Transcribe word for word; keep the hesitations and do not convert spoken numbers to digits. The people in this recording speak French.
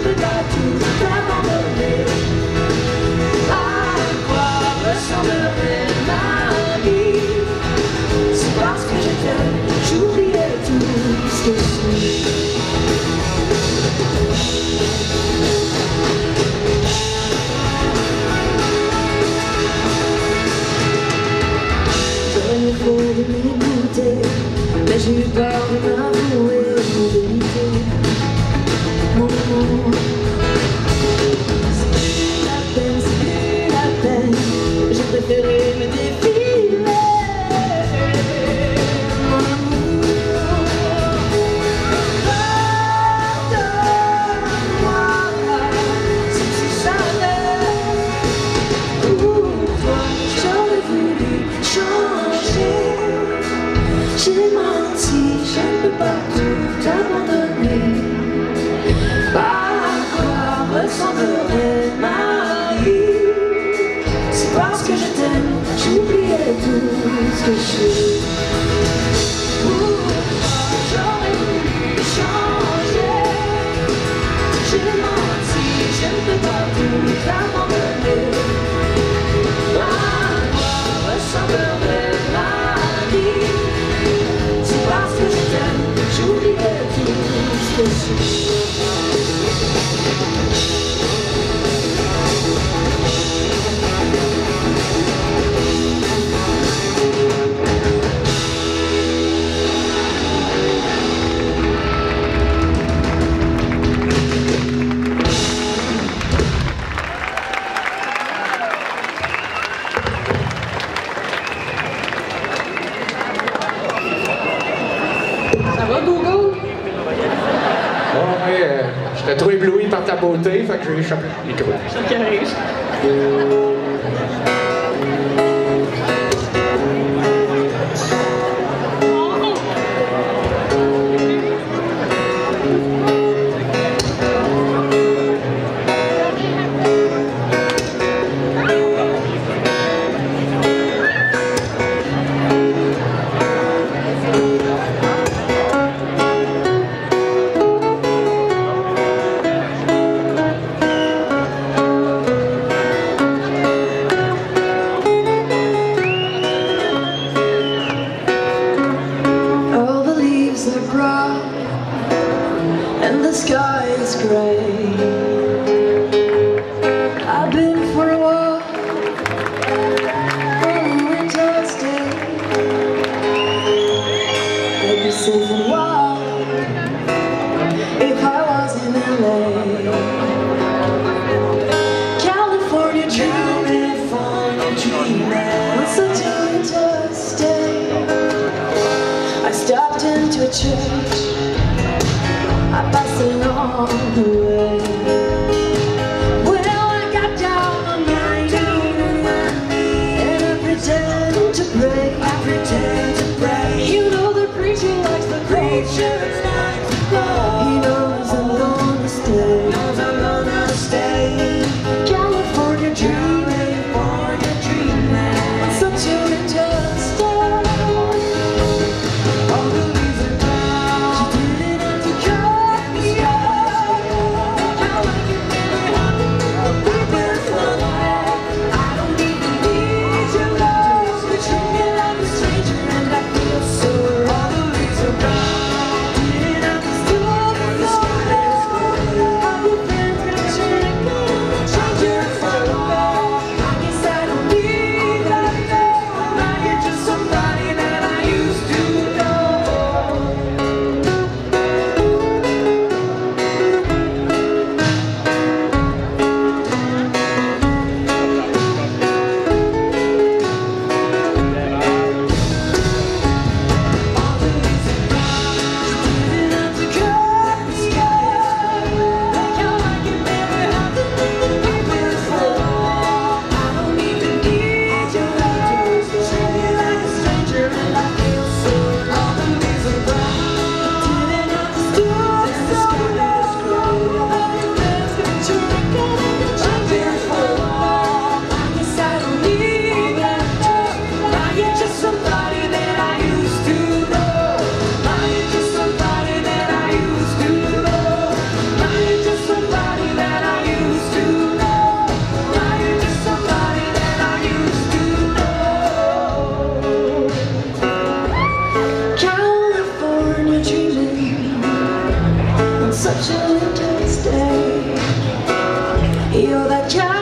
peux pas tout abandonner. À quoi ressemblerait ma vie? C'est parce que je t'aime, j'oublierai tout ce que je suis. J'aurais trop de m'écouter, mais j'ai eu peur de m'avouer mon vérité. Mon amour, c'est plus la peine, c'est plus la peine. J'ai préféré me défiler. Mon amour, pardonne-moi si tu savais. Pour toi, j'aurais voulu changer. J'ai menti, je ne peux pas tout abandonner. À quoi ressemblerait ma vie? C'est parce que je t'aime, j'oublierai tout ce que je suis. Pour toi, j'aurais voulu changer. J'ai menti, je ne peux pas tout abandonner. À quoi ressemblerait ma vie? C'est parce que je t'aime, j'oublierai tout ce que je suis. Ça va, Google? Bon, ouais, euh, j'étais trop ébloui par ta beauté, fait que je vais échapper le micro. Ça arrive. And the sky is gray. I've been for a walk on a winter's day. I'd be safe and wild if I was in L A. California dreaming, California dreaming on such a winter's day. I stopped into a church, I passed along the way. Well, I got down on my knees and I pretend to pray. I pretend to pray. You know the preacher likes the preacher likes the crow. He knows I'm gonna stay. Knows I'm gonna stay. California dreaming, California dreaming on such a winter's day. All the leaves are down. She didn't have to cut me off. Feel that child.